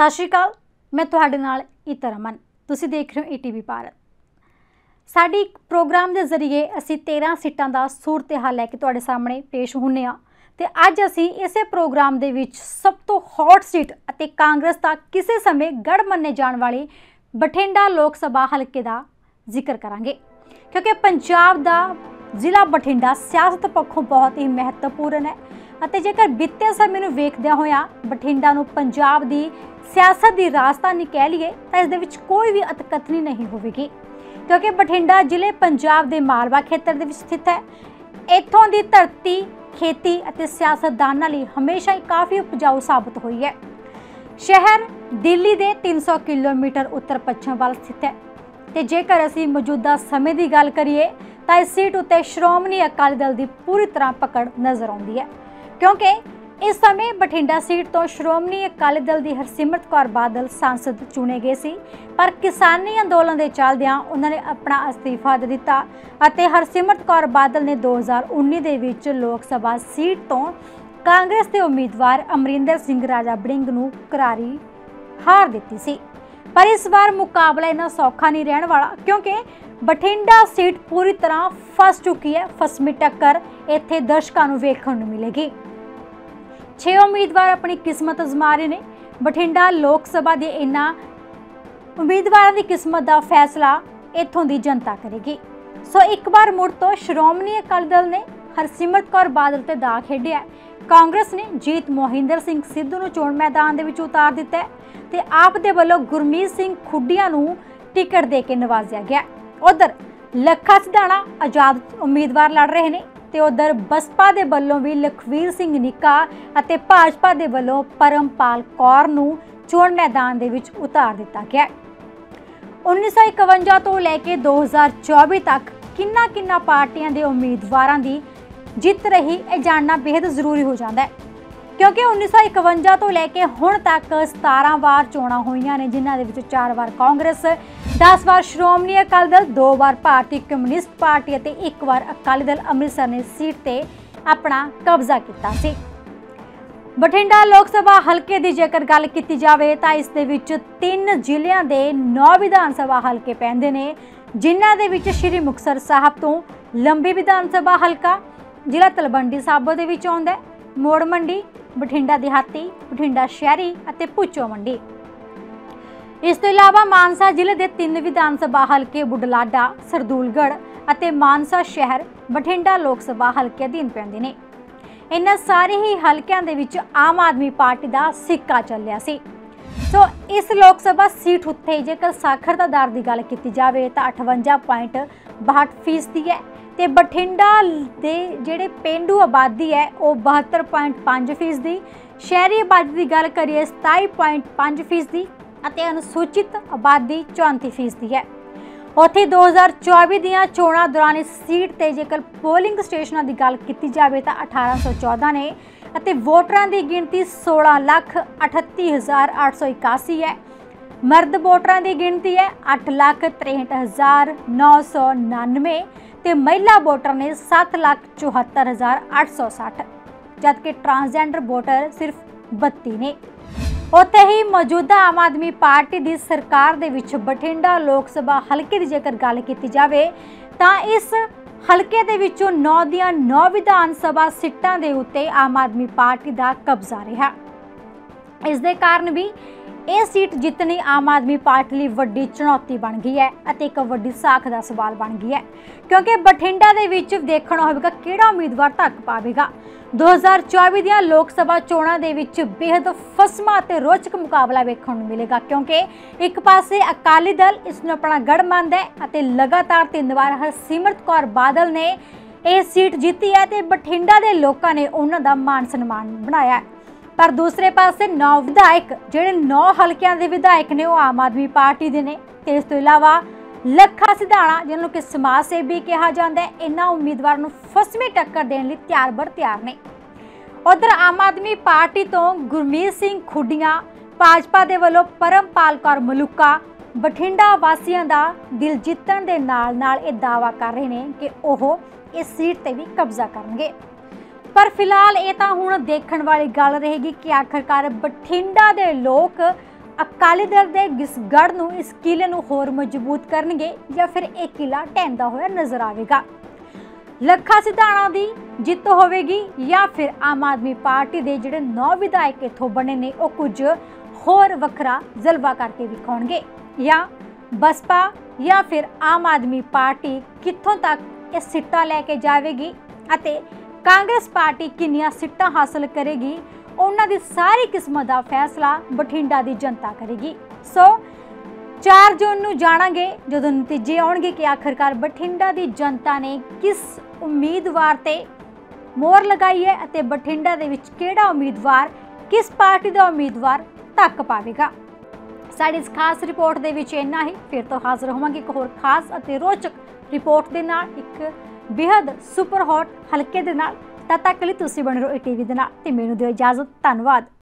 सत श्री अकाल, मैं तुहाडे नाल ईता रमन। तुसीं देख रहे हो ईटीवी भारत। साडी प्रोग्राम के जरिए असी 13 सीटां दा सूरत हाल लैके तुहाडे सामने पेश होने आ ते अज असी इसे प्रोग्राम दे विच सब तो हॉट सीट अते कांग्रेस दा किसी समय गढ़ मन्ने जाण वाली बठिंडा लोक सभा हलके दा जिक्र करांगे, क्योंकि पंजाब दा जिला बठिंडा सियासत पक्षों बहुत ही महत्वपूर्ण है। ਅਤੇ जेकर बीते समय ਨੂੰ ਵੇਖਦਿਆਂ ਹੋਇਆ बठिंडा ਨੂੰ पंजाब ਦੀ सियासत की राजधानी कह लीए तो इस दे विच कोई भी अतकथनी नहीं होगी, क्योंकि बठिंडा जिले पंजाब के मालवा खेतर दे विच स्थित है। इत्थों की धरती खेती और सियासतदानां लई हमेशा ही काफ़ी उपजाऊ साबित हुई है। शहर दिल्ली के 300 किलोमीटर उत्तर पश्चिम वाल स्थित है। तो जेकर असी मौजूदा समय की गल करिए तो इस सीट उत्ते श्रोमणी अकाली दल की पूरी तरह पकड़ नज़र आती है, क्योंकि इस समय बठिंडा सीट तो श्रोमणी अकाली दल की हरसिमरत कौर बादल सांसद चुने गए सी, पर किसानी अंदोलन के चलदियां उन्होंने अपना अस्तीफा दे दिता और हरसिमरत कौर बादल ने 2019 दे विच लोक सभा सीट तो कांग्रेस के उम्मीदवार अमरिंदर सिंह राजा बड़िंग नूं करारी हार दी सी। पर इस बार मुकाबला इन्ना सौखा नहीं रहने वाला, क्योंकि बठिंडा सीट पूरी तरह फस चुकी है। फसमी टक्कर इत्थे दर्शकों नूं वेखण नूं मिलेगी। 6 उम्मीदवार अपनी किस्मत आजमा रहे ने। बठिंडा लोक सभा के इन्हां उम्मीदवारों की किस्मत का फैसला इत्थों की जनता करेगी। सो एक बार मुड़ तो श्रोमणी अकाली दल ने हरसिमरत कौर बादल ते दाग खेडिया। कांग्रेस ने जीत मोहिंदर सिंह सिद्धू नूं चोण मैदान दे विच उतार दिता है ते आप दे वल्लों गुरमीत सिंह खुडिया नूं टिकट दे के नवाजिया गया। उधर लखा सिधाणा आजाद उम्मीदवार लड़ रहे हैं ते उधर बसपा दे वल्लों भी लखवीर सिंह निक्का अते भाजपा दे वल्लों परमपाल कौर नूं चोण मैदान दे विच उतार दिता गया। 1951 तो लैके 2024 तक किन्ना पार्टियां दे उम्मीदवारां दी जित रही यह जानना बेहद जरूरी हो जाता है, क्योंकि 1951 तो लैके हुण तक 17 वार चोणां होईयां ने, जिन्हां दे विच 4 वार कांग्रेस, 10 वार श्रोमणी अकाली दल, 2 वार भारतीय कम्यूनिस्ट पार्टी और 1 वार अकाली दल अमृतसर ने सीट ते अपना कब्जा किया सी। बठिंडा लोक सभा हल्के की जेकर गल की जाए तो इस दे विच 3 जिलियां दे 9 विधान सभा हल्के पैंदे ने, जिन्हां दे विच श्री मुक्तसर साहब तो लंबी विधान सभा हल्का जिला तलवंडी साबो दे विच आउंदा है, मोड़ मंडी, बठिंडा देहाती, बठिंडा शहरी और भुच्चो मंडी। इस तो इलावा मानसा जिले के 3 विधान सभा हल्के बुढलाडा, सरदूलगढ़ और मानसा शहर बठिंडा लोक सभा हल्के अधीन पैंदे ने। इन्हां सारे ही हल्कियां दे विच आम आदमी पार्टी का सिक्का चलिया सी। सो इस लोक सभा सीट उत्ते जेकर साखरता दर की गल की जाए तो 58.62% है ते बठिंडा दे जेड़े पेंडू आबादी है वह 72.5%, शहरी आबादी की गल करिए 27.5% और अनुसूचित आबादी 34% है। उत्थे 2024 दियां चोणां दौरान इस सीट ते जेकर पोलिंग स्टेशनां की गल की जाए तो 1814 ने ਅਤੇ वोटरां की गिनती 16,38,881 है। मर्द वोटरां की गिनती है 8,63,999 ते महिला वोटर ने 7,74,860, जबकि ट्रांसजेंडर वोटर सिर्फ 32 ने। उत्थे ही मौजूदा आम आदमी पार्टी की सरकार दे विच बठिंडा लोक सभा हल्के की जेकर गल की जाए तो इस हल्के दे विचों 9 दियां 9 विधान सभा सीटां दे उत्ते आम आदमी पार्टी का कब्जा रहा। इस दे कारण भी यह सीट जितनी आम आदमी पार्टी लई वड्डी चुनौती बन गई है और एक वड्डी साख का सवाल बन गई है, क्योंकि बठिंडा दे विच देखना होगा किहड़ा उम्मीदवार तक पावेगा। 2024 दियां लोक सभा चोणां दे विच बेहद फसमा ते रोचक मुकाबला वेखण नूं मिलेगा, क्योंकि एक पासे अकाली दल इसनूं अपना गढ़ मानदा है और लगातार 3 बार हरसिमरत कौर बादल ने यह सीट जीती है ते बठिंडा दे लोकां ने उन्हां दा मान सन्मान बनाया। पर दूसरे पासे 9 विधायक जिहड़े 9 हल्कियां दे विधायक ने वो आम आदमी पार्टी दे ने ते इस तो इलावा लखा सिधाणा जिन्होंने कि समाज सेवी कहा जाता है, इन्हां उम्मीदवारों नूं फसवी टक्कर देने लई तैयार बर तैयार ने। उधर आम आदमी पार्टी तो गुरमीत सिंह खुडिया, भाजपा दे वल्लों परमपाल कौर मलूका बठिंडा वासियों का दिल जीतण दे नाल नाल इह दावा कर रहे हैं कि वह इस सीट ते भी कब्जा करनगे। पर फिलहाल ये तो हुण देखण वाली गल रहेगी कि आखिरकार बठिंडा दे लोग ਅਕਾਲੀ ਦਲ ਦੇ ਇਸ ਗੜ੍ਹ ਨੂੰ, ਇਸ ਕਿਲੇ ਨੂੰ ਹੋਰ ਮਜ਼ਬੂਤ ਕਰਨਗੇ ਜਾਂ ਫਿਰ ਇਹ ਕਿਲਾ ਢਹਿੰਦਾ ਹੋਇਆ ਨਜ਼ਰ ਆਵੇਗਾ। ਲੱਖਾ ਸਿਧਾਣਾ ਦੀ ਜਿੱਤ ਹੋਵੇਗੀ ਜਾਂ ਫਿਰ ਆਮ ਆਦਮੀ ਪਾਰਟੀ ਦੇ ਜਿਹੜੇ 9 ਵਿਧਾਇਕ ਇੱਥੋਂ ਬਣੇ ਨੇ ਉਹ ਕੁਝ ਹੋਰ ਵੱਖਰਾ ਜਲਵਾ ਕਰਕੇ ਵਿਖਾਉਣਗੇ, ਜਾਂ ਬਸਪਾ ਜਾਂ ਫਿਰ ਆਮ ਆਦਮੀ ਪਾਰਟੀ ਕਿੱਥੋਂ ਤੱਕ ਇਹ ਸੀਟਾਂ ਲੈ ਕੇ ਜਾਵੇਗੀ ਅਤੇ ਕਾਂਗਰਸ ਪਾਰਟੀ ਕਿੰਨੀਆਂ ਸੀਟਾਂ ਹਾਸਲ ਕਰੇਗੀ, ਉਹਨਾਂ ਦੀ ਸਾਰੀ ਕਿਸਮਤ ਦਾ ਫੈਸਲਾ ਬਠਿੰਡਾ ਦੀ ਜਨਤਾ ਕਰੇਗੀ। ਸੋ 4 ਜੂਨ ਨੂੰ ਜਾਣਾਂਗੇ ਜਦੋਂ ਨਤੀਜੇ ਆਉਣਗੇ ਕਿ ਆਖਰਕਾਰ ਬਠਿੰਡਾ ਦੀ ਜਨਤਾ ਨੇ ਕਿਸ ਉਮੀਦਵਾਰ ਤੇ ਮੋਹਰ ਲਗਾਈ ਹੈ ਅਤੇ ਬਠਿੰਡਾ ਦੇ ਵਿੱਚ ਕਿਹੜਾ ਉਮੀਦਵਾਰ ਕਿਸ ਪਾਰਟੀ ਦਾ ਉਮੀਦਵਾਰ ਧੱਕ ਪਾਵੇਗਾ। ਸਾਡੀ ਇਸ ਖਾਸ ਰਿਪੋਰਟ ਦੇ ਵਿੱਚ ਇੰਨਾ ਹੀ। ਫਿਰ ਤੋਂ ਹਾਜ਼ਰ ਹੋਵਾਂਗੇ ਇੱਕ ਹੋਰ ਖਾਸ ਅਤੇ ਰੋਚਕ ਰਿਪੋਰਟ ਦੇ ਨਾਲ, ਇੱਕ ਬੇहद ਸੁਪਰ ਹੌਟ ਹਲਕੇ ਦੇ ਨਾਲ। ਤਦ ਤੱਕ ਲਈ ਤੁਸੀਂ ਬਣੇ ਰਹੋ ਈਟੀਵੀ ਦੇ ਨਾਲ ਤੇ ਮੈਨੂੰ ਦਿਓ ਇਜਾਜ਼ਤ। ਧੰਨਵਾਦ।